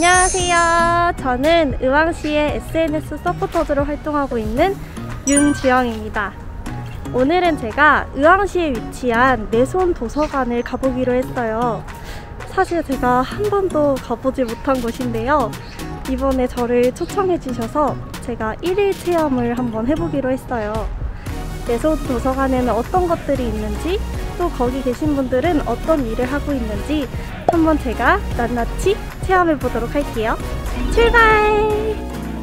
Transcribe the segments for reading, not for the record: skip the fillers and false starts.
안녕하세요. 저는 의왕시의 SNS 서포터즈로 활동하고 있는 윤주영입니다. 오늘은 제가 의왕시에 위치한 내손 도서관을 가보기로 했어요. 사실 제가 한 번도 가보지 못한 곳인데요. 이번에 저를 초청해 주셔서 제가 1일 체험을 한번 해보기로 했어요. 내손 도서관에는 어떤 것들이 있는지, 또 거기 계신 분들은 어떤 일을 하고 있는지 한번 제가 낱낱이 체험해 보도록 할게요. 출발!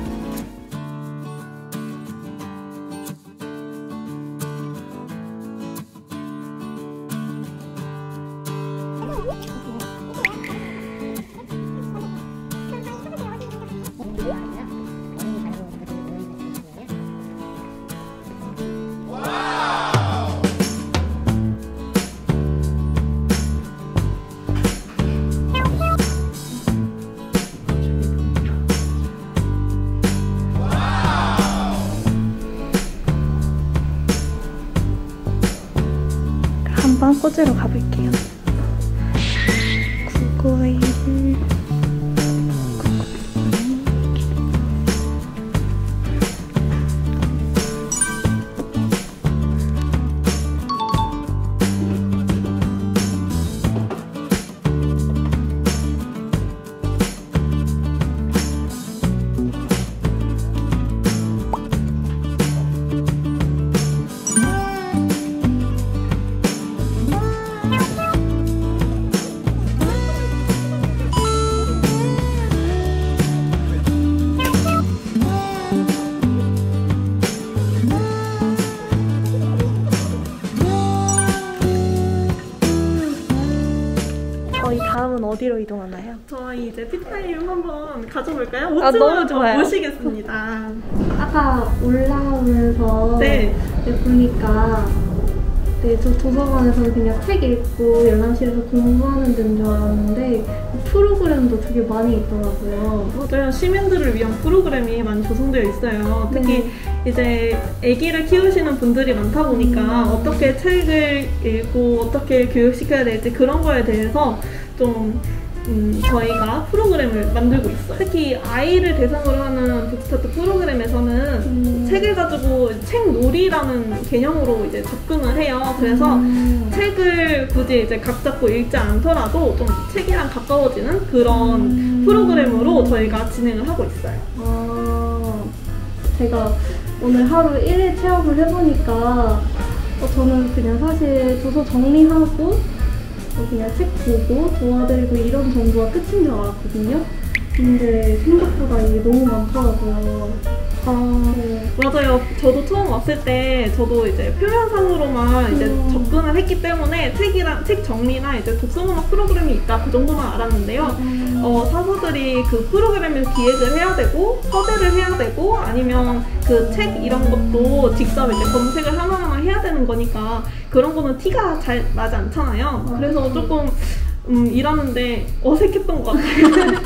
한번 꽂으러 가볼게요. 구구웨이를 저희 다음은 어디로 이동하나요? 저희 이제 티타임 한번 가져볼까요? 너무 좋아요. 모시겠습니다. 아까 올라오면서 보니까 저 도서관에서 그냥 책 읽고 열람실에서 공부하는 데인 줄 알았는데 프로그램도 되게 많이 있더라고요. 맞아요. 시민들을 위한 프로그램이 많이 조성되어 있어요. 특히 이제 아기를 키우시는 분들이 많다 보니까 어떻게 책을 읽고 어떻게 교육시켜야 될지 그런 거에 대해서 좀 저희가 프로그램을 만들고 있어요. 특히 아이를 대상으로 하는 북스타트 프로그램에서는 책을 가지고 책놀이라는 개념으로 이제 접근을 해요. 그래서 책을 굳이 이제 각 잡고 읽지 않더라도 좀 책이랑 가까워지는 그런 프로그램으로 저희가 진행을 하고 있어요. 제가 오늘 하루 1일 체험을 해보니까 저는 그냥 사실 도서 정리하고 그냥 책 보고 도와드리고 이런 정도가 끝인 줄 알았거든요. 근데 생각보다 이게 너무 많더라고요. 맞아요. 저도 처음 왔을 때 저도 이제 표면상으로만 이제 접근을 했기 때문에 책 정리나 이제 독서문학 프로그램이 있다 그 정도만 알았는데요. 사서들이 그 프로그램을 기획을 해야 되고 섭외를 해야 되고 아니면 그 책 이런 것도 직접 이제 검색을 하나하나 해야 되는 거니까 그런 거는 티가 잘 나지 않잖아요. 그래서 조금 일하는데 어색했던 것 같아요.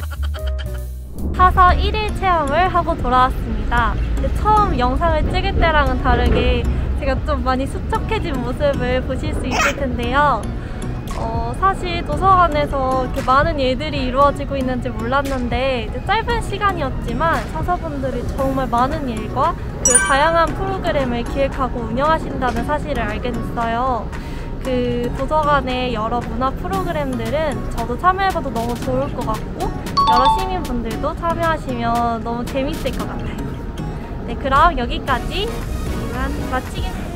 사서 1일 체험을 하고 돌아왔습니다. 처음 영상을 찍을 때랑은 다르게 제가 좀 많이 수척해진 모습을 보실 수 있을 텐데요. 사실 도서관에서 이렇게 많은 일들이 이루어지고 있는지 몰랐는데 짧은 시간이었지만 사서분들이 정말 많은 일과 그리고 다양한 프로그램을 기획하고 운영하신다는 사실을 알게 됐어요. 그 도서관의 여러 문화 프로그램들은 저도 참여해봐도 너무 좋을 것 같고 여러 시민분들도 참여하시면 너무 재밌을 것 같아요. 네, 그럼 여기까지 마치겠습니다.